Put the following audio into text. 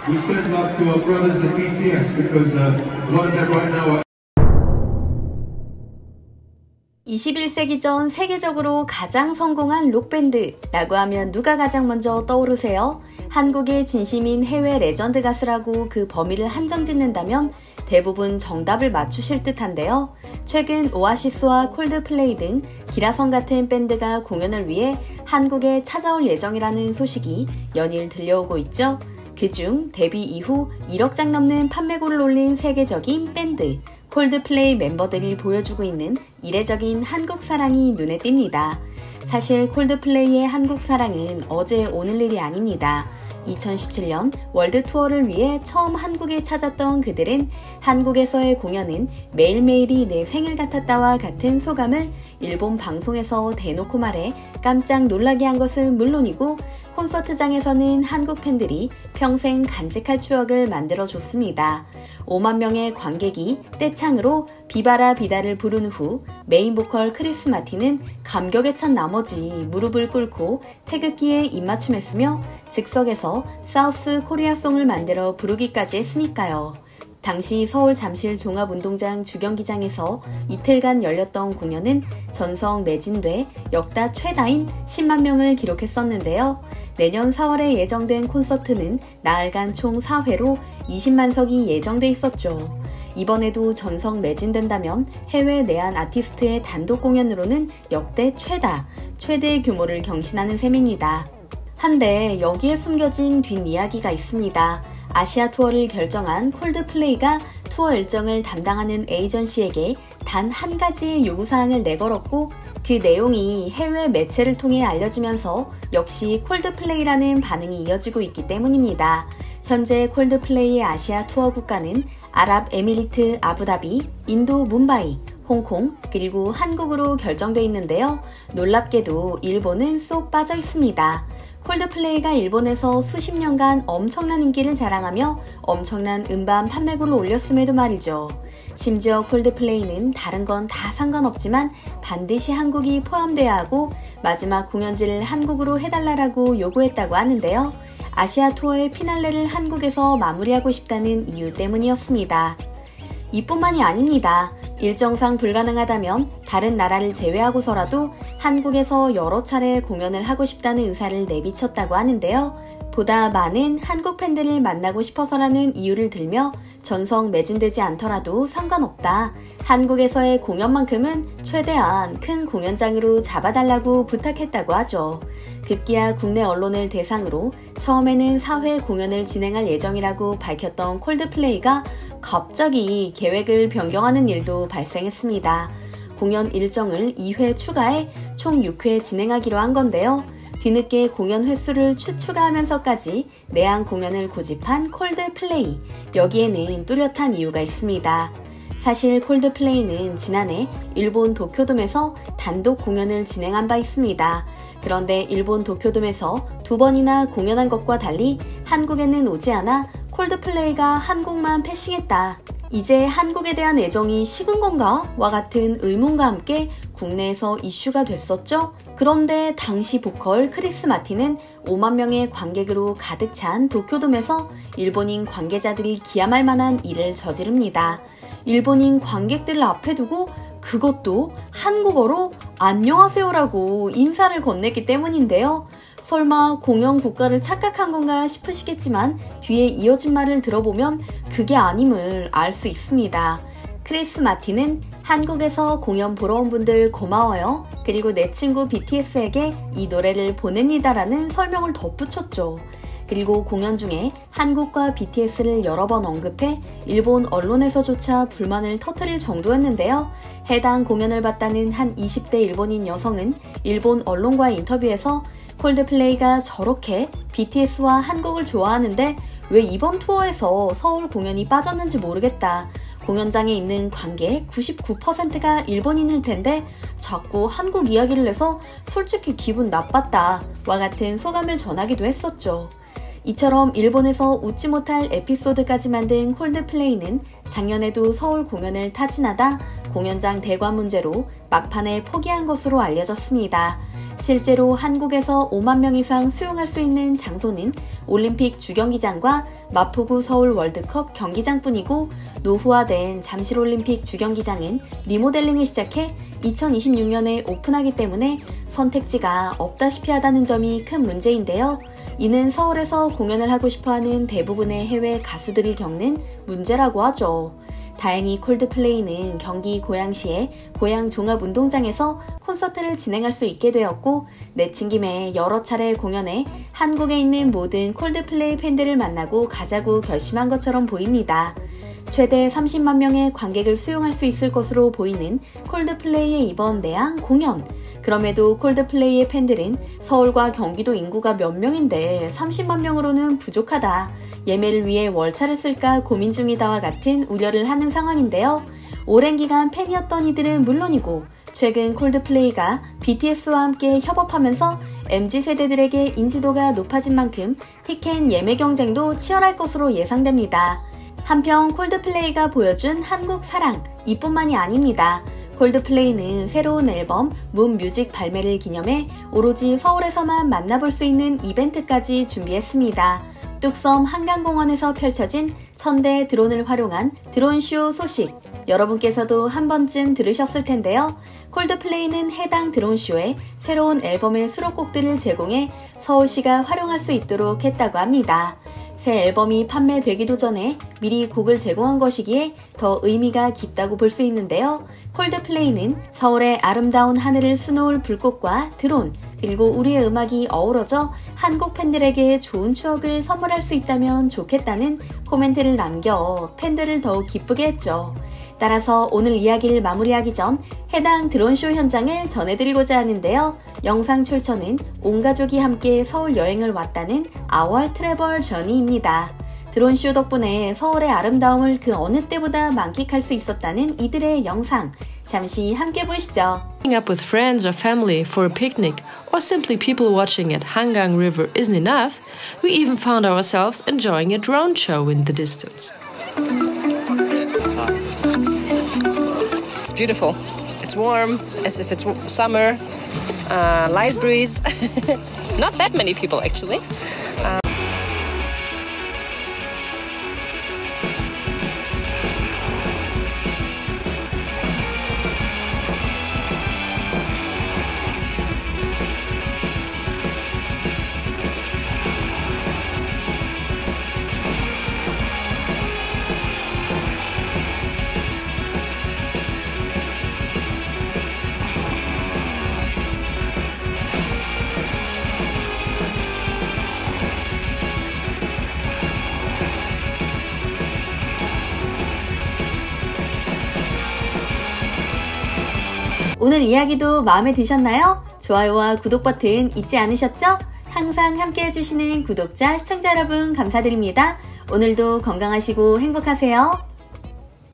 we send love to our brothers in BTS because a lot of them right now are 21세기 전 세계적으로 가장 성공한 록밴드라고 하면 누가 가장 먼저 떠오르세요? 한국의 진심인 해외 레전드 가수라고 그 범위를 한정짓는다면 대부분 정답을 맞추실 듯한데요. 최근 오아시스와 콜드플레이 등 기라성 같은 밴드가 공연을 위해 한국에 찾아올 예정이라는 소식이 연일 들려오고 있죠. 그중 데뷔 이후 1억 장 넘는 판매고를 올린 세계적인 밴드 콜드플레이 멤버들이 보여주고 있는 이례적인 한국 사랑이 눈에 띕니다. 사실 콜드플레이의 한국 사랑은 어제 오늘 일이 아닙니다. 2017년 월드 투어를 위해 처음 한국에 찾았던 그들은 한국에서의 공연은 매일매일이 내 생일 같았다와 같은 소감을 일본 방송에서 대놓고 말해 깜짝 놀라게 한 것은 물론이고 콘서트장에서는 한국 팬들이 평생 간직할 추억을 만들어줬습니다. 5만 명의 관객이 떼창으로 비바라 비다를 부른 후 메인 보컬 크리스 마틴은 감격에 찬 나머지 무릎을 꿇고 태극기에 입맞춤했으며 즉석에서 사우스 코리아송을 만들어 부르기까지 했으니까요. 당시 서울 잠실 종합운동장 주경기장에서 이틀간 열렸던 공연은 전성 매진돼 역대 최다인 10만 명을 기록했었는데요. 내년 4월에 예정된 콘서트는 나흘간 총 4회로 20만 석이 예정돼 있었죠. 이번에도 전성 매진된다면 해외 내한 아티스트의 단독 공연으로는 역대 최대 규모를 경신하는 셈입니다. 한데 여기에 숨겨진 뒷이야기가 있습니다. 아시아 투어를 결정한 콜드플레이가 투어 일정을 담당하는 에이전시에게 단 한 가지의 요구사항을 내걸었고 그 내용이 해외 매체를 통해 알려지면서 역시 콜드플레이라는 반응이 이어지고 있기 때문입니다. 현재 콜드플레이의 아시아 투어 국가는 아랍에미리트 아부다비, 인도 뭄바이, 홍콩, 그리고 한국으로 결정돼 있는데요. 놀랍게도 일본은 쏙 빠져 있습니다. 콜드플레이가 일본에서 수십 년간 엄청난 인기를 자랑하며 엄청난 음반 판매고를 올렸음에도 말이죠. 심지어 콜드플레이는 다른 건 다 상관없지만 반드시 한국이 포함돼야 하고 마지막 공연지를 한국으로 해달라고 요구했다고 하는데요. 아시아 투어의 피날레를 한국에서 마무리하고 싶다는 이유 때문이었습니다. 이뿐만이 아닙니다. 일정상 불가능하다면 다른 나라를 제외하고서라도 한국에서 여러 차례 공연을 하고 싶다는 의사를 내비쳤다고 하는데요. 보다 많은 한국 팬들을 만나고 싶어서라는 이유를 들며 전성 매진되지 않더라도 상관없다. 한국에서의 공연만큼은 최대한 큰 공연장으로 잡아달라고 부탁했다고 하죠. 급기야 국내 언론을 대상으로 처음에는 4회 공연을 진행할 예정이라고 밝혔던 콜드플레이가 갑자기 계획을 변경하는 일도 발생했습니다. 공연 일정을 2회 추가해 총 6회 진행하기로 한 건데요. 뒤늦게 공연 횟수를 추가하면서까지 내한 공연을 고집한 콜드플레이. 여기에는 뚜렷한 이유가 있습니다. 사실 콜드플레이는 지난해 일본 도쿄돔에서 단독 공연을 진행한 바 있습니다. 그런데 일본 도쿄돔에서 2번이나 공연한 것과 달리 한국에는 오지 않아 콜드플레이가 한국만 패싱했다. 이제 한국에 대한 애정이 식은 건가? 와 같은 의문과 함께 국내에서 이슈가 됐었죠. 그런데 당시 보컬 크리스 마틴은 5만 명의 관객으로 가득 찬 도쿄돔에서 일본인 관계자들이 기함할 만한 일을 저지릅니다. 일본인 관객들을 앞에 두고 그것도 한국어로 안녕하세요라고 인사를 건넸기 때문인데요. 설마 공연 국가를 착각한 건가 싶으시겠지만 뒤에 이어진 말을 들어보면 그게 아님을 알 수 있습니다. 크리스 마틴은 한국에서 공연 보러 온 분들 고마워요. 그리고 내 친구 BTS에게 이 노래를 보냅니다라는 설명을 덧붙였죠. 그리고 공연 중에 한국과 BTS를 여러 번 언급해 일본 언론에서조차 불만을 터뜨릴 정도였는데요. 해당 공연을 봤다는 한 20대 일본인 여성은 일본 언론과의 인터뷰에서 콜드플레이가 저렇게 BTS와 한국을 좋아하는데 왜 이번 투어에서 서울 공연이 빠졌는지 모르겠다. 공연장에 있는 관객 99%가 일본인일 텐데 자꾸 한국 이야기를 해서 솔직히 기분 나빴다. 와 같은 소감을 전하기도 했었죠. 이처럼 일본에서 웃지 못할 에피소드까지 만든 콜드플레이는 작년에도 서울 공연을 타진하다 공연장 대관 문제로 막판에 포기한 것으로 알려졌습니다. 실제로 한국에서 5만 명 이상 수용할 수 있는 장소는 올림픽 주경기장과 마포구 서울 월드컵 경기장뿐이고, 노후화된 잠실올림픽 주경기장은 리모델링을 시작해 2026년에 오픈하기 때문에 선택지가 없다시피 하다는 점이 큰 문제인데요. 이는 서울에서 공연을 하고 싶어하는 대부분의 해외 가수들이 겪는 문제라고 하죠. 다행히 콜드플레이는 경기 고양시의 고양종합운동장에서 콘서트를 진행할 수 있게 되었고, 내친 김에 여러 차례 공연에 한국에 있는 모든 콜드플레이 팬들을 만나고 가자고 결심한 것처럼 보입니다. 최대 30만 명의 관객을 수용할 수 있을 것으로 보이는 콜드플레이의 이번 내한 공연. 그럼에도 콜드플레이의 팬들은 서울과 경기도 인구가 몇 명인데 30만 명으로는 부족하다, 예매를 위해 월차를 쓸까 고민 중이다와 같은 우려를 하는 상황인데요. 오랜 기간 팬이었던 이들은 물론이고, 최근 콜드플레이가 BTS와 함께 협업하면서 MZ세대들에게 인지도가 높아진 만큼 티켓 예매 경쟁도 치열할 것으로 예상됩니다. 한편 콜드플레이가 보여준 한국 사랑, 이뿐만이 아닙니다. 콜드플레이는 새로운 앨범 문 뮤직 발매를 기념해 오로지 서울에서만 만나볼 수 있는 이벤트까지 준비했습니다. 뚝섬 한강공원에서 펼쳐진 1000대 드론을 활용한 드론쇼 소식, 여러분께서도 한 번쯤 들으셨을 텐데요. 콜드플레이는 해당 드론쇼에 새로운 앨범의 수록곡들을 제공해 서울시가 활용할 수 있도록 했다고 합니다. 새 앨범이 판매되기도 전에 미리 곡을 제공한 것이기에 더 의미가 깊다고 볼 수 있는데요. 콜드플레이는 서울의 아름다운 하늘을 수놓을 불꽃과 드론, 그리고 우리의 음악이 어우러져 한국 팬들에게 좋은 추억을 선물할 수 있다면 좋겠다는 코멘트를 남겨 팬들을 더욱 기쁘게 했죠. 따라서 오늘 이야기를 마무리하기 전 해당 드론쇼 현장을 전해드리고자 하는데요. 영상 출처는 온 가족이 함께 서울 여행을 왔다는 Our Travel Journey입니다. 드론쇼 덕분에 서울의 아름다움을 그 어느 때보다 만끽할 수 있었다는 이들의 영상, 잠시 함께 보시죠. Meeting up with friends or family for a picnic, or simply people watching at Hangang River isn't enough, we even found ourselves enjoying a drone show in the distance. It's beautiful. It's warm, as if it's summer. Light breeze. Not that many people actually. 오늘 이야기도 마음에 드셨나요? 좋아요와 구독 버튼 잊지 않으셨죠? 항상 함께 해주시는 구독자, 시청자 여러분 감사드립니다. 오늘도 건강하시고 행복하세요.